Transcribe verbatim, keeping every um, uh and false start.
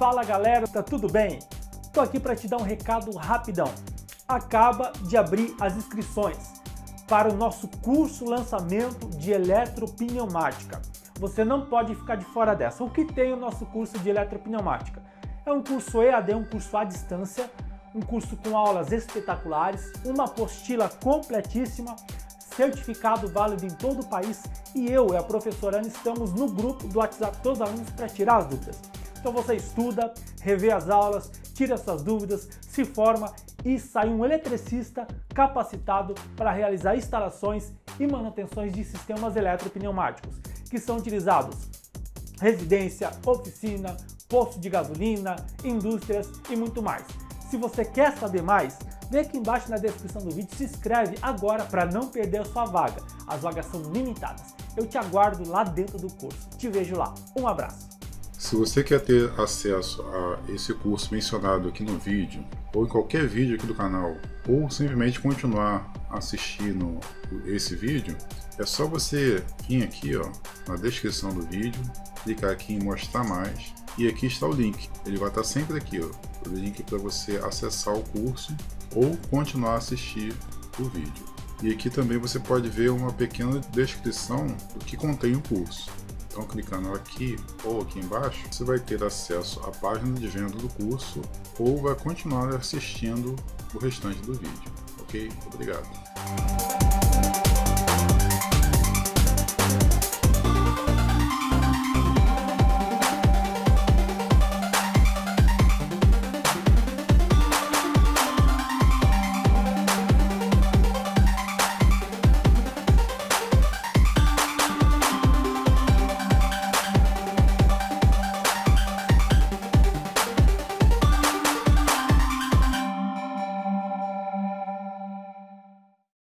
Fala galera, tá tudo bem? Tô aqui para te dar um recado rapidão. Acaba de abrir as inscrições para o nosso curso lançamento de eletropneumática. Você não pode ficar de fora dessa. O que tem o nosso curso de eletropneumática? É um curso E A D, um curso à distância, um curso com aulas espetaculares, uma apostila completíssima, certificado válido em todo o país, e eu e a professora Ana estamos no grupo do WhatsApp dos alunos para tirar as dúvidas. Então você estuda, revê as aulas, tira suas dúvidas, se forma e sai um eletricista capacitado para realizar instalações e manutenções de sistemas eletropneumáticos, que são utilizados em residência, oficina, posto de gasolina, indústrias e muito mais. Se você quer saber mais, vem aqui embaixo na descrição do vídeo, se inscreve agora para não perder a sua vaga. As vagas são limitadas. Eu te aguardo lá dentro do curso. Te vejo lá. Um abraço. Se você quer ter acesso a esse curso mencionado aqui no vídeo, ou em qualquer vídeo aqui do canal, ou simplesmente continuar assistindo esse vídeo, é só você vir aqui ó, na descrição do vídeo, clicar aqui em mostrar mais, e aqui está o link. Ele vai estar sempre aqui, ó, o link para você acessar o curso ou continuar a assistir o vídeo. E aqui também você pode ver uma pequena descrição do que contém o curso. Então, clicando aqui ou aqui embaixo, você vai ter acesso à página de venda do curso ou vai continuar assistindo o restante do vídeo. Ok? Obrigado.